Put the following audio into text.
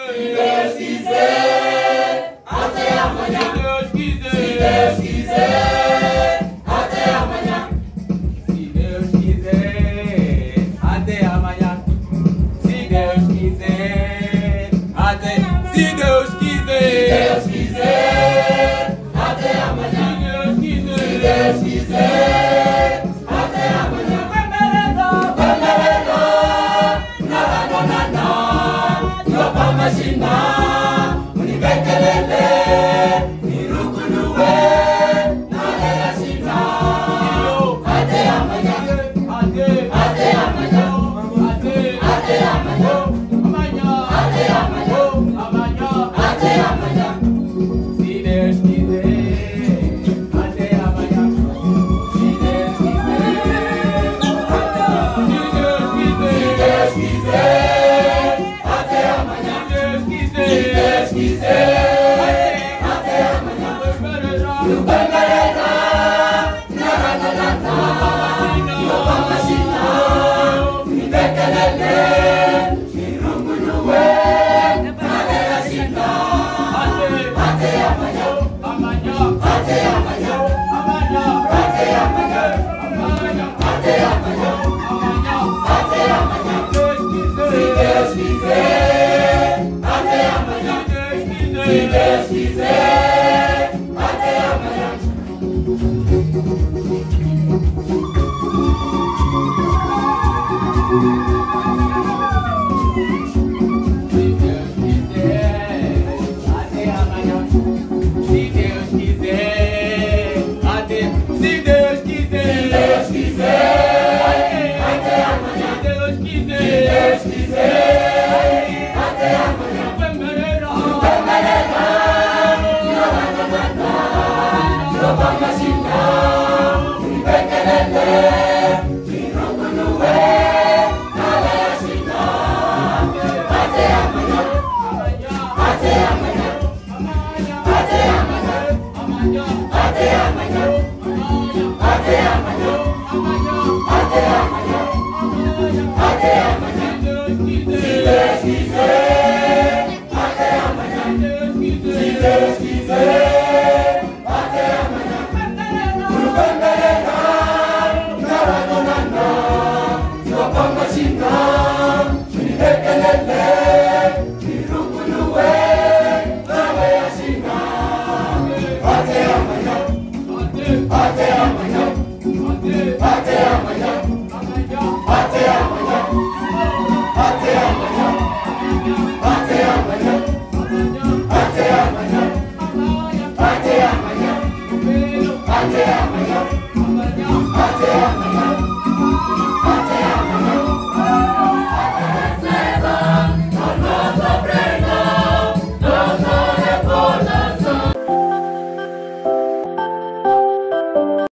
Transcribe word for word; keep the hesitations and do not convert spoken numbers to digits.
Se Deus quiser, até amanhã. Se Deus quiser, até amanhã. Se Deus quiser, até amanhã. Se Deus quiser, até. Se Deus quiser, Se Deus quiser, até amanhã. Se Deus quiser, até amanhã. Machina, unibekelele, nirukunue, nalea sina. Ate amanhã, ate amanhã, ate amanhã, ate amanhã, ate amanhã. se Deus quiser, até amanhã. Se Deus quiser, Se Deus quiser, até amanhã. Se Deus quiser, até amanhã. No Bangareta, na na na na na, no Bamachina, unibekelele, nirukunue, nalea sina. Até amanhã, até amanhã, até amanhã, até amanhã, até amanhã. Se Deus quiser, até amanhã. Se Deus quiser, até amanhã. Se Deus quiser, até. Se Deus quiser, Se Deus quiser, até amanhã. se Deus Se quiser, Deus quiser, até amanhã. No Bamachina, unibekelele, nirukunue, nalea sina. Até amanhã, até amanhã, até amanhã, até amanhã, até amanhã, até amanhã, até amanhã. Se Deus quiser, até amanhã. Se Deus quiser, até amanhã. No Bangareta, na na na na, no Bamachina, unibekelele, nirukunue, nalea sina. Até amanhã, até amanhã, até amanhã, até amanhã, até amanhã, até